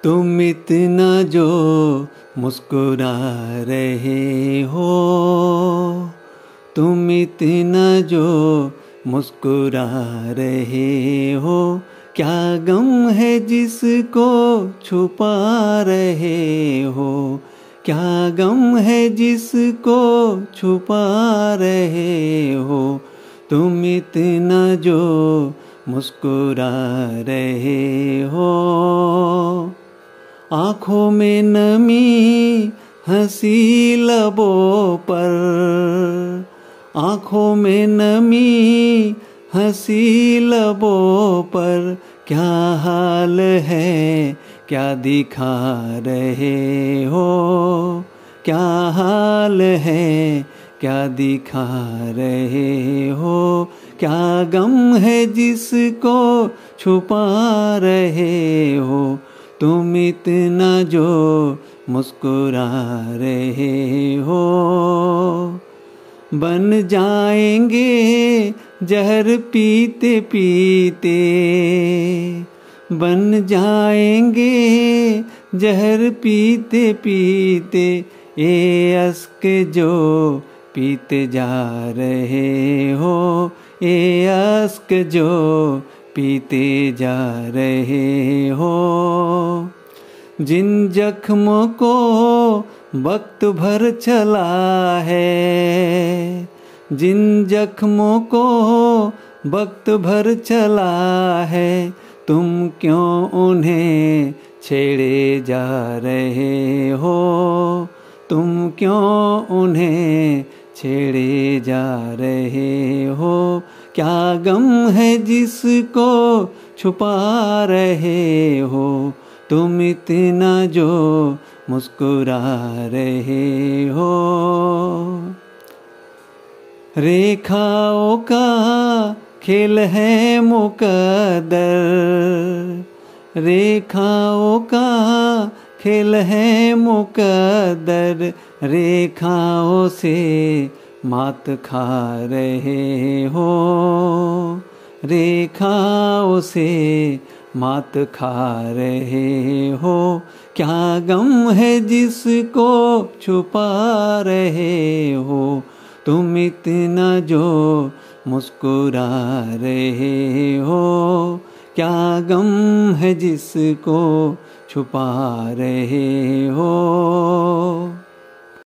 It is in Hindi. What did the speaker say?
तुम इतना जो मुस्कुरा रहे हो, तुम इतना जो मुस्कुरा रहे हो, क्या गम है जिसको छुपा रहे हो, क्या गम है जिसको छुपा रहे हो, तुम इतना जो मुस्कुरा रहे हो। आँखों में नमी हंसी लबों पर, आँखों में नमी हंसी लबों पर, क्या हाल है क्या दिखा रहे हो, क्या हाल है क्या दिखा रहे हो, क्या गम है जिसको छुपा रहे हो, तुम इतना जो मुस्कुरा रहे हो। बन जाएंगे जहर पीते पीते, बन जाएंगे जहर पीते पीते, ये अश्क जो पीते जा रहे हो, ये अश्क जो पीते जा रहे हो। जिन जख्मों को वक्त भर चला है, जिन जख्मों को वक्त भर चला है, तुम क्यों उन्हें छेड़े जा रहे हो, तुम क्यों उन्हें छेड़े जा रहे हो, क्या गम है जिसको छुपा रहे हो, तुम इतना जो मुस्कुरा रहे हो। रेखाओं का खेल है मुकद्दर, रेखाओं का खेल है मुकद्दर, रेखाओं से मात खा रहे हो, रेखाओं से मात खा रहे हो, क्या गम है जिसको छुपा रहे हो, तुम इतना जो मुस्कुरा रहे हो, क्या गम है जिसको छुपा रहे हो।